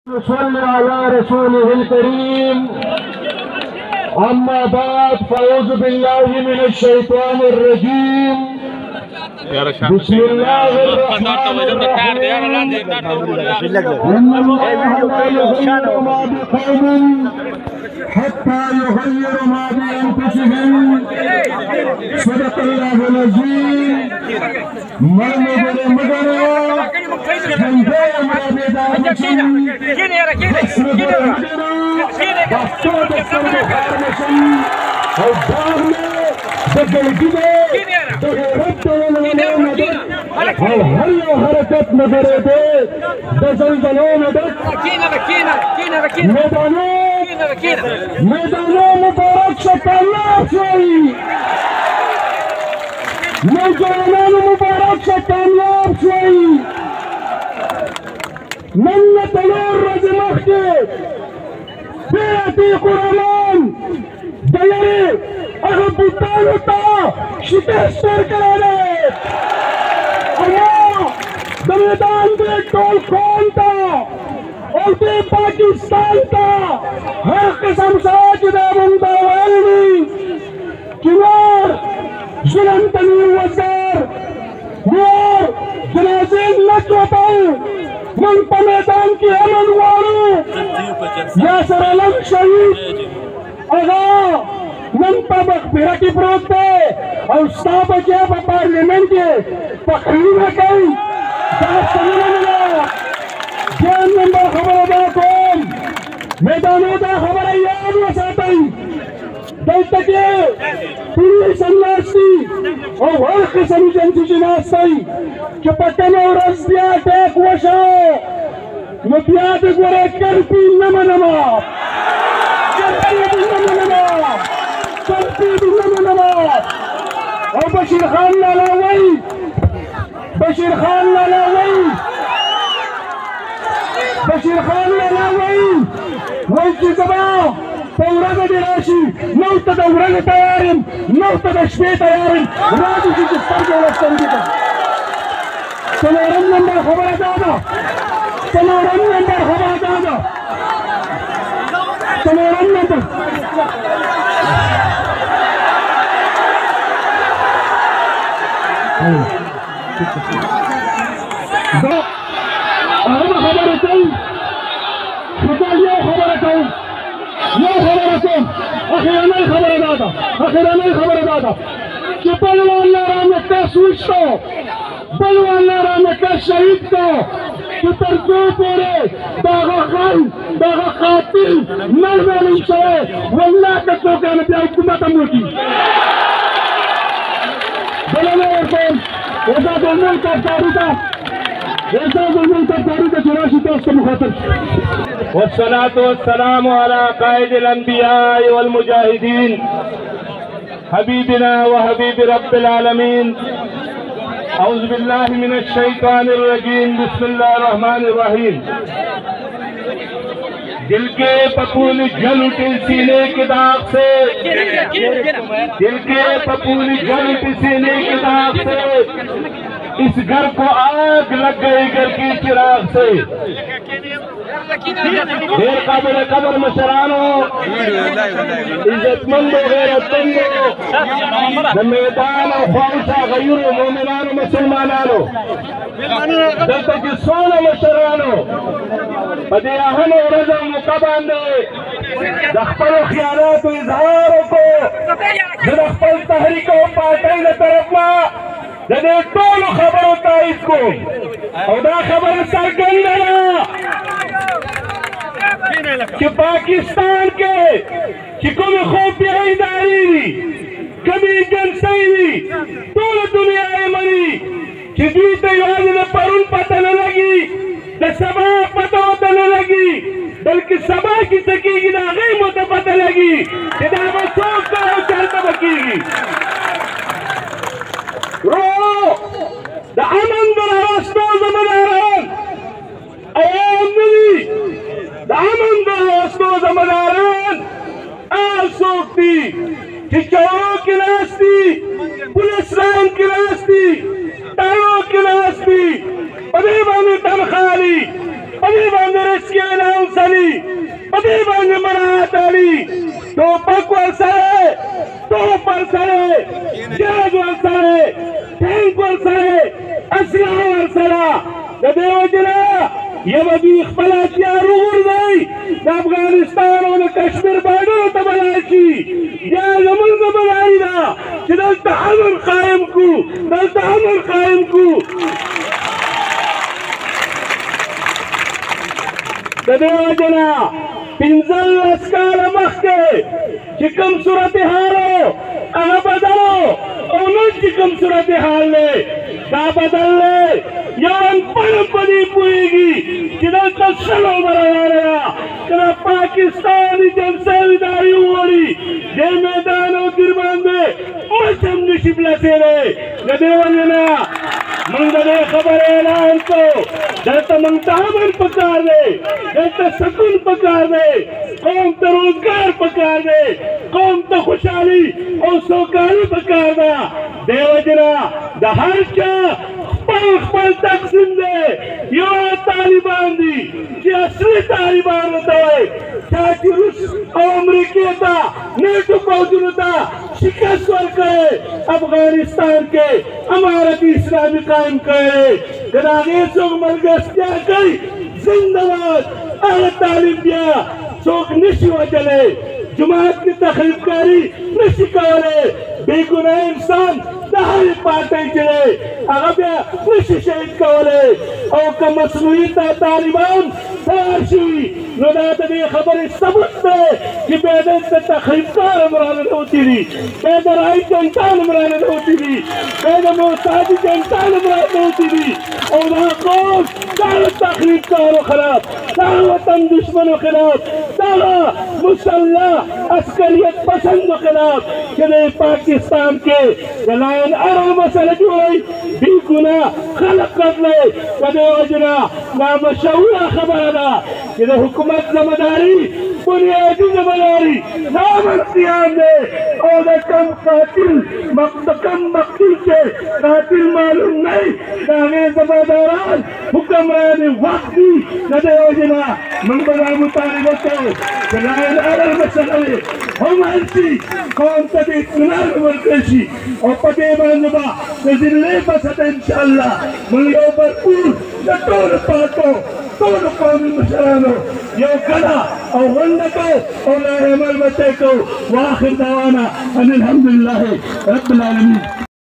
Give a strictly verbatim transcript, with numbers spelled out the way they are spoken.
صل على رسوله الكريم. أما بعد فأعوذ بالله من الشيطان الرجيم. بسم الله الرحمن الرحيم. إن الله لا يغير ما بقوم حتى يغير ما بأنفسهم. صدق الله العظيم. مرمدر مدر جنبه مابدان مشن حسنبر مدر دفتر دفتر بخار مشن او داغنا دقلقده دغیرت دولو مدد او هر یو حرکت مدرده دزلزلو مدد میدانو میدانو مبارک شکامیاب شوئی. نوجوانانو مبارک سے کامیاب شوئی. من نتلور رز مخی بے عتیق رحمان دیری اگر بوتانو تا شکست پر کرانے اللہ دمیدان دے ٹول کون تا اور دے پاکستان تا ہر قسم ساج دے بندہ ویلنی کنار ظلم تنیر وزار نور جنازین نچوتاو من پا میدان کی امن وارو یاسر علم شہید اغا من پا مغفرہ کی پروت دے اور ستا بچے پا پارلیمنٹ کے تقریر کئی داست سمینا ملا جان نمبر خبر دا کون میدانو دا خبر ایاد وساتائی دلتا کے پولیس الناستی او ہر قسم جنسی جناستی کہ پتن اور از بیا ٹیک وشا نبیاد گورے کرپی نما نما کرپی نما نما کرپی نما نما او بشیر خان لالاوی بشیر خان لالاوی بشیر خان لالاوی ویچی زبا پورا دراشی نو تا دوران تیارم نو تا دشپی تیارم راجی کی جستر کے رفتن دیتا سنورم نمبر خبر دادا سنورم نمبر خبر دادا سنورم نمبر اہم خبر اتن خطال یہ خبر اتن یہ خبر اتن اخیرانائی خبر دادا اخیرانائی خبر دادا کہ بلوان لارا میں کس وشتو بلوان لارا میں کس شہید کو کہ ترجو پورے داغا خان داغا قاتل نرمین شوئے واللہ کتو کہنے پہ حکومت اموٹی بلوان ارکون ایسا دلمن کا تاریتا ایسا دلمن کا تاریتا چراشی توست مخاطر والصلاة والسلام على قائد الانبیاء والمجاہدین حبیبنا وحبیب رب العالمین. اعوذ باللہ من الشیطان الرجیم. بسم اللہ الرحمن الرحیم. دل کے پپول جل اٹھے سینے کے داغ سے دل کے پپول جل اٹھے سینے کے داغ سے اس گھر کو آگ لگ گئی گھر کی چراغ سے. دیر قابل قبر مشرانو عزت مندو غیرت مندو میدان و خواہشہ غیر مومنان و مسلمانانو دلتا کی سونا مشرانو بدی اہن و رضا مقبان دے دخپل و خیالات و اظہاروں کو دخپل تحریک و پارٹائی نے طرف ما جدے طول خبر ہوتا ہے اس کو اور دا خبر سرگندنا کہ پاکستان کے چکم خوفیہ اداری دی کبھی جنسی دی طول دنیا منی کہ جوتے یوازی نے پرون پتہ نہ لگی نہ سبا پتہ ہوتا نہ لگی بلکہ سبا کی سکی گی نہ غیم ہوتا پتہ لگی کہ دا مسوک کا ہو چلتا بکی گی رو دا امن در آستو زمداران ایام ملی دا امن در آستو زمداران آل سوکتی کہ چوروں کی ناستی پولیس رائن کی ناستی تاروں کی ناستی پدی بانی تنخالی پدی باندر اس کے نام پدې باندې مراعات اړي ټوپک ورسره توپ ورسره جاج ورسره ټینک ورسره اسلحه ورسره د دې وجنه یو دوی خپل هتیار وغورځوي د افغانستان او د کشمیر بارډرو ته به لاړ شي بیا زموږ ذمهداري ده چې دلته امن قایم کړو دلته امن قایم کړو د دې وجنه پنځلس کاله مخکې چې کوم صورتحال و هغه بدل او نن چې کوم صورتحال دی دا بدل دی یو انپړ په دې پوهېږي چې دلته شلو به روانه ده که د پاکستان جنساویداري وغواړي دې میدان او تیر باندې مچ هم نشي پلسېدی د دې وجې نه موږ د دې خبرې اعلان کړو دلته موږ ته امن پکار دی دلته سکون پکار دی قوم ته روزګار پکار دی قوم ته خوشحالي او سوکالي پکار ده دې وجې نه د هر چا خپل خپل تقسیم دی یو طالبان دي چې اصلي طالبان ورته وایي چا چې روس او امریکې ته نیټو پوځونو ته شکست ورکړی افغانستان کې امارت اسلامي قایم کړی که د هغې څوک ملګرتیا کوي زنده باد هغه طالب بیا څوک نشي وجلی جماعت کې تخریب کاری نشي کولی بېګناه انسان د هرې پارټۍ چې دی هغه بیا نشي شهید کولی او که مصنوعي طالبان تیار شوي نو دا د دې خبرې ثبوت دی چې بیا دلته تخریبکار هم راننوتي دي بیا د رایي جنټان هم راننوتي دي بیا د محتاجي جنټان هم راننوتي دي او دا قوم دغه تخریبکارو خلاف دغه وطن دشمنو خلاف دغه مسلح عسکریت پسندو خلاف چې د پاکستان کې د لاین اره مسله جوړوي بې ګناه خلق قتلوي په دې وجې نه دا مشهوره خبره ده چې د حکومت ذمهداري بنیادي ذمهداري د امن قیام دی او د کم قاتل د کم مقتول چې قاتل معلوم نه وي د هغې ذمهداران حکمران وخت دي د دې وجې نه موږ به دا مطالبه کوو چې لاین اره مسله هم حل شي قوم ته د اطمینان ورکړل شي او په دې باندې به د ذلې په سطح انشاءالله موږ یو برپور د ټولو پارټو ټولو قومي مشرانو یو کله او غونډه کوو او لا عمل به طی کوو واخر دعوانا ان الحمد لله رب العالمین